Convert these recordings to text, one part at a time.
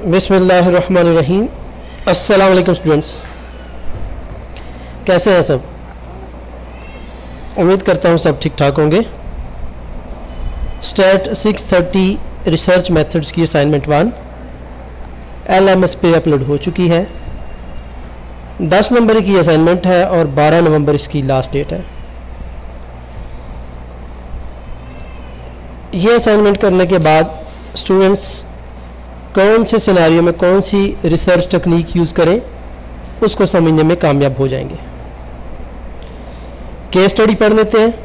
बिस्मिल्लाहिर्रहमानिर्रहीम। अस्सलाम वालेकुम स्टूडेंट्स, कैसे हैं सब? उम्मीद करता हूँ सब ठीक ठाक होंगे। स्टेट 630 रिसर्च मेथड्स की असाइनमेंट 1 LMS पे अपलोड हो चुकी है। 10 नंबर की असाइनमेंट है और 12 नवंबर इसकी लास्ट डेट है। ये असाइनमेंट करने के बाद स्टूडेंट्स कौन से सिनेरियो में कौन सी रिसर्च टेक्निक यूज़ करें उसको समझने में कामयाब हो जाएंगे। केस स्टडी पढ़ लेते हैं।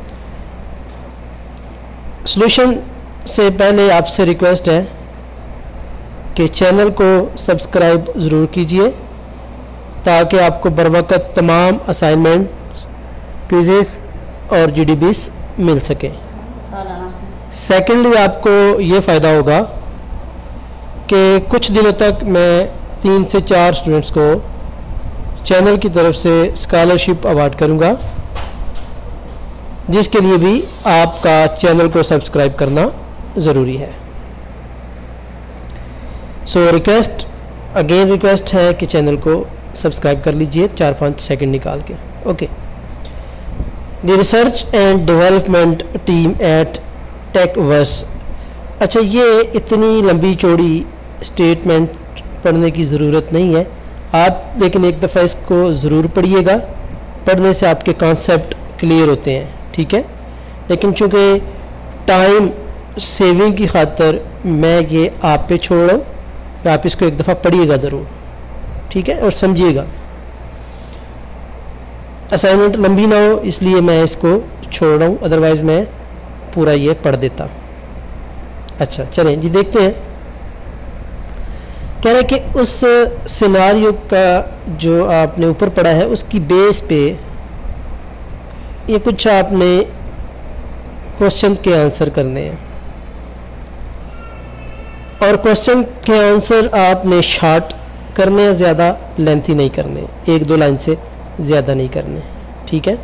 सॉल्यूशन से पहले आपसे रिक्वेस्ट है कि चैनल को सब्सक्राइब ज़रूर कीजिए ताकि आपको बर वक़्त तमाम असाइनमेंट, क्विज़ेस और GDBs मिल सकें। सेकेंडली आपको ये फ़ायदा होगा कि कुछ दिनों तक मैं 3 से 4 स्टूडेंट्स को चैनल की तरफ से स्कॉलरशिप अवार्ड करूंगा, जिसके लिए भी आपका चैनल को सब्सक्राइब करना ज़रूरी है। सो रिक्वेस्ट है कि चैनल को सब्सक्राइब कर लीजिए 4-5 सेकंड निकाल के। Okay. The research and development team at Techverse. अच्छा, ये इतनी लंबी चौड़ी स्टेटमेंट पढ़ने की ज़रूरत नहीं है आप, लेकिन एक दफ़ा इसको ज़रूर पढ़िएगा। पढ़ने से आपके कॉन्सेप्ट क्लियर होते हैं, ठीक है। लेकिन चूँकि टाइम सेविंग की खातर मैं ये आप पे छोड़ रहा हूँ, तो आप इसको एक दफ़ा पढ़िएगा ज़रूर, ठीक है, और समझिएगा। असाइनमेंट लंबी ना हो इसलिए मैं इसको छोड़ रहा हूँ, अदरवाइज़ मैं पूरा ये पढ़ देता। अच्छा चलें जी, देखते हैं। कह रहे कि उस सिनारियो का जो आपने ऊपर पढ़ा है उसकी बेस पे ये कुछ आपने क्वेश्चन के आंसर करने हैं, और क्वेश्चन के आंसर आपने शॉर्ट करने हैं, ज़्यादा लेंथी नहीं करने, 1-2 लाइन से ज़्यादा नहीं करने, ठीक है।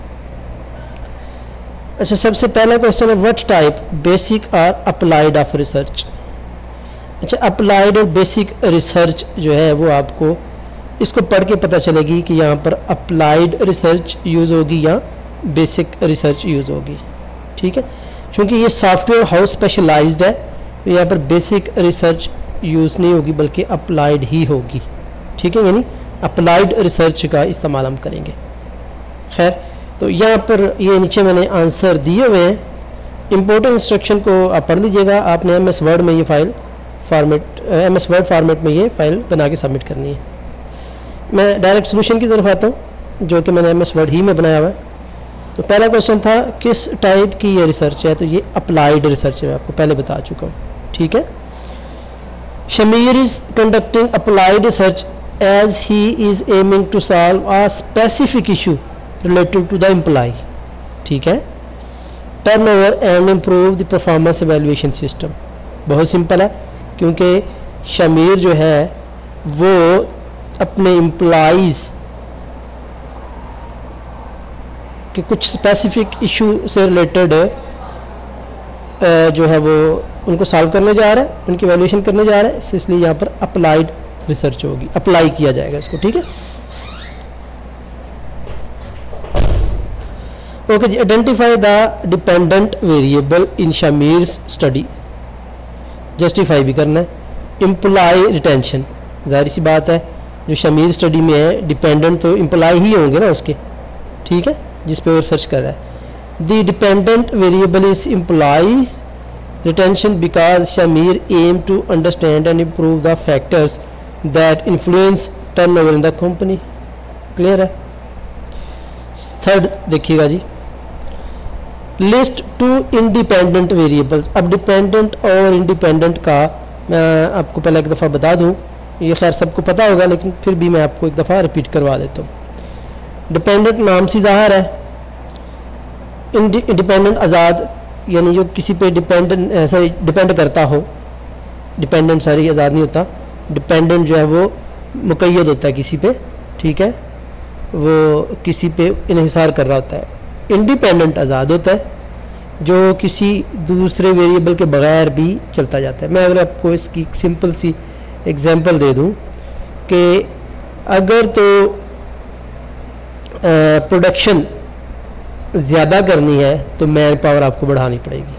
अच्छा, सबसे पहला क्वेश्चन है व्हाट टाइप बेसिक और अप्लाइड ऑफ रिसर्च। अच्छा, अप्लाइड और बेसिक रिसर्च जो है वो आपको इसको पढ़ के पता चलेगी कि यहाँ पर अप्लाइड रिसर्च यूज़ होगी या बेसिक रिसर्च यूज़ होगी, ठीक है। क्योंकि ये सॉफ्टवेयर हाउस स्पेशलाइज्ड है, तो यहाँ पर बेसिक रिसर्च यूज़ नहीं होगी बल्कि अप्लाइड ही होगी, ठीक है। यानी अप्लाइड रिसर्च का इस्तेमाल हम करेंगे। खैर, तो यहाँ पर ये नीचे मैंने आंसर दिए हुए हैं। इम्पोर्टेंट इंस्ट्रक्शन को आप पढ़ लीजिएगा। आपने MS वर्ड में ये फाइल MS वर्ड फॉर्मेट में ये फाइल बना के सबमिट करनी है। मैं डायरेक्ट सोल्यूशन की तरफ आता हूँ, जो कि मैंने MS वर्ड ही में बनाया हुआ है। तो पहला क्वेश्चन था किस टाइप की ये रिसर्च है, तो ये अप्लाइड रिसर्च है, मैं आपको पहले बता चुका हूँ, ठीक है। Shamir is conducting applied research as he is aiming to solve a specific issue related to the employ, ठीक है। Turn over and improve the performance evaluation system. बहुत सिंपल है, क्योंकि शमीर जो है वो अपने एम्प्लॉइज़ के कुछ स्पेसिफिक इशू से रिलेटेड जो है वो उनको सॉल्व करने जा रहा है, उनकी एवेल्यूएशन करने जा रहा है, इसलिए यहाँ पर अप्लाइड रिसर्च होगी, अप्लाई किया जाएगा इसको, ठीक है। ओके जी, identify the dependent variable in Shamir's study. Justify भी करना है। एम्प्लॉय रिटेंशन, जाहिर सी बात है, जो शमीर स्टडी में है डिपेंडेंट तो एम्प्लॉय ही होंगे ना उसके, ठीक है, जिस पे वो रिसर्च कर रहा है। The dependent variable is employees retention because Shamir aim to understand and improve the factors that influence turnover in the company. Clear है। थर्ड देखिएगा जी, लिस्ट 2 इंडिपेंडेंट वेरिएबल्स। अब डिपेंडेंट और इंडिपेंडेंट का मैं आपको पहले एक दफ़ा बता दूं, ये खैर सबको पता होगा लेकिन फिर भी मैं आपको एक दफ़ा रिपीट करवा देता हूँ। डिपेंडेंट नाम से ज़ाहिर है, इंडिपेंडेंट आज़ाद, यानी जो किसी पे डिपेंड करता हो। डिपेंडेंट सारी आज़ाद नहीं होता, डिपेंडेंट जो है वो मुक़य्यद होता है किसी पे, ठीक है, वो किसी पे इन्हिसार कर रहा होता है। इंडिपेंडेंट आज़ाद होता है जो किसी दूसरे वेरिएबल के बगैर भी चलता जाता है। मैं अगर आपको इसकी सिंपल सी एग्जांपल दे दूं कि अगर तो प्रोडक्शन ज़्यादा करनी है तो मैन पावर आपको बढ़ानी पड़ेगी,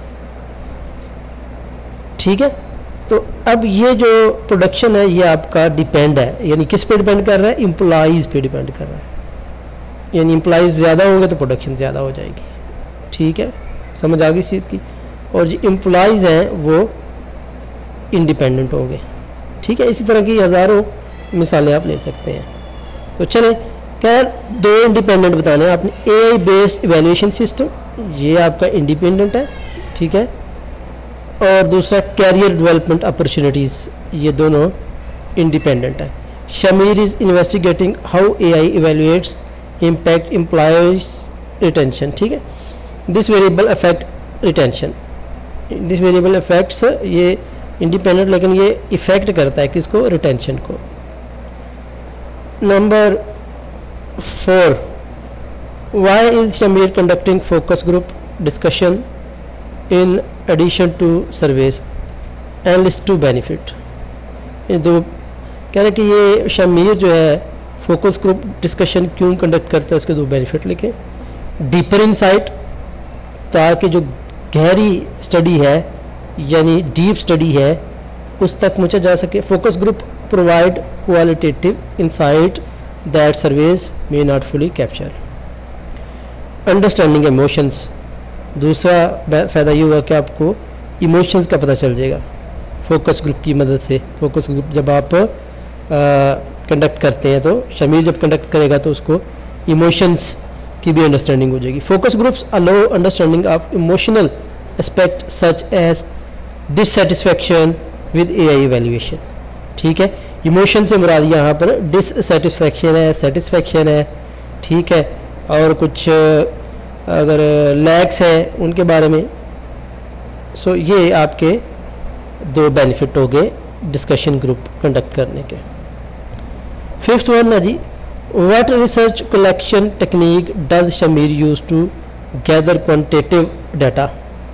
ठीक है। तो अब ये जो प्रोडक्शन है ये आपका डिपेंड है, यानी किस पे डिपेंड कर रहा है, एम्प्लॉइज़ पे डिपेंड कर रहा है। यानी एम्प्लॉइज़ ज़्यादा होंगे तो प्रोडक्शन ज़्यादा हो जाएगी, ठीक है, समझ आ गई इस चीज़ की। और जो एम्प्लॉइज़ हैं वो इंडिपेंडेंट होंगे, ठीक है। इसी तरह की हज़ारों मिसालें आप ले सकते हैं। तो चलें, क्या दो इंडिपेंडेंट बताने हैं आपने। AI बेस्ड इवैल्यूएशन सिस्टम, ये आपका इंडिपेंडेंट है, ठीक है। और दूसरा कैरियर डेवलपमेंट अपॉर्चुनिटीज़, ये दोनों इंडिपेंडेंट है। Shamir is investigating how AI evaluates impact employees retention, ठीक है। This variable affect retention, this variable affects, ये इंडिपेंडेंट लेकिन ये इफेक्ट करता है किसको, रिटेंशन को। Number 4, why is Shamir conducting focus group discussion in addition to surveys and list two benefit. ये दो कह रहे कि ये शमीर जो है फोकस ग्रुप डिस्कशन क्यों कंडक्ट करता है, उसके दो बेनिफिट लिखे। डीपर इनसाइट, ताकि जो गहरी स्टडी है यानी डीप स्टडी है उस तक पहुँचा जा सके। Focus group provide qualitative insight that surveys may not fully capture. Understanding emotions, दूसरा फ़ायदा ये हुआ कि आपको इमोशंस का पता चल जाएगा फोकस ग्रुप की मदद से। फोकस ग्रुप जब आप कंडक्ट करते हैं तो शमीर जब कंडक्ट करेगा तो उसको इमोशंस की भी अंडरस्टैंडिंग हो जाएगी। Focus groups allow understanding of emotional aspect such as dissatisfaction with AI evaluation, ठीक है। इमोशन से मुराद यहाँ पर डिससेटिस्फैक्शन है, सेटिस्फैक्शन है, ठीक है, और कुछ अगर लैक्स हैं उनके बारे में। सो ये आपके दो बेनिफिट हो गए डिस्कशन ग्रुप कंडक्ट करने के। 5th वन है जी, what research collection technique does Shamir use to gather quantitative data.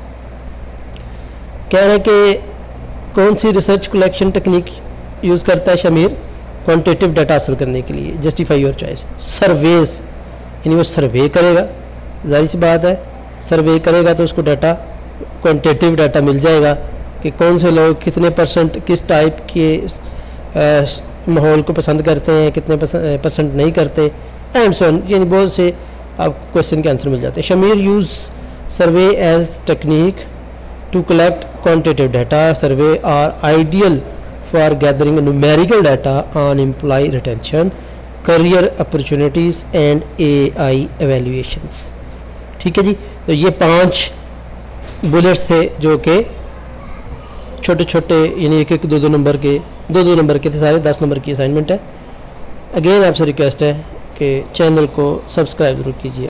कह रहे कि कौन सी रिसर्च कलेक्शन टेक्निक यूज़ करता है शमीर क्वांटिटेटिव डाटा हासिल करने के लिए। Justify your choice. सर्वेज, यानी वो सर्वे करेगा, जाहिर सी बात है सर्वे करेगा तो उसको डाटा क्वांटिटेटिव डाटा मिल जाएगा कि कौन से लोग कितने % किस टाइप के माहौल को पसंद करते हैं, कितने % नहीं करते, एंड सो ऑन, यानी बहुत से आपको क्वेश्चन के आंसर मिल जाते हैं। Shamir use survey as technique to collect quantitative data. Survey are ideal for gathering numerical data on employee retention, career opportunities and AI evaluations, ठीक है जी। तो ये 5 बुलेट्स थे जो कि छोटे छोटे यानी 1-1 2-2 नंबर के 2-2 नंबर के थे, सारे 10 नंबर की असाइनमेंट है। अगेन आपसे रिक्वेस्ट है कि चैनल को सब्सक्राइब जरूर कीजिए।